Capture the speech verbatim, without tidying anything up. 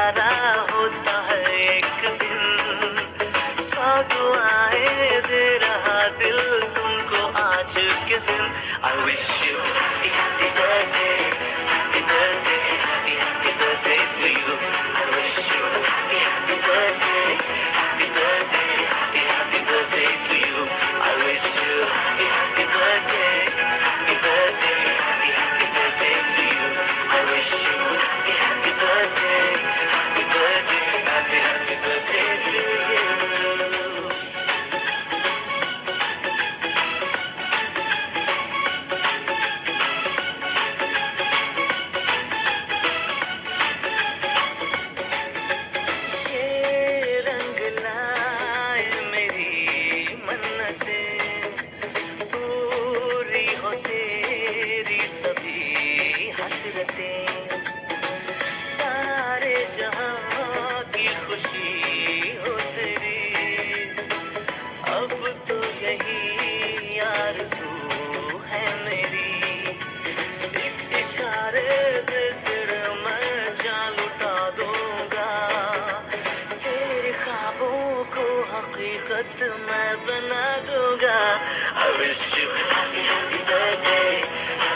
हमारा होता है एक दिन, सौ दुआएं दे रहा दिल तुमको आज के दिन। I wish you happy happy birthday, happy birthday, happy happy birthday to you. I wish you happy happy birthday, happy birthday, happy happy birthday to you. I wish you happy happy birthday, happy birthday, happy happy birthday to you. I wish you happy happy birthday, happy birthday, happy happy birthday to you. सारे जहां की खुशी हो तेरी, अब तो यही आरज़ू है मेरी। एक इशारे दे तेरे मैं जान लुटा दूंगा, तेरे ख्वाबों को हकीकत मैं बना दूंगा। I wish you happy happy birthday,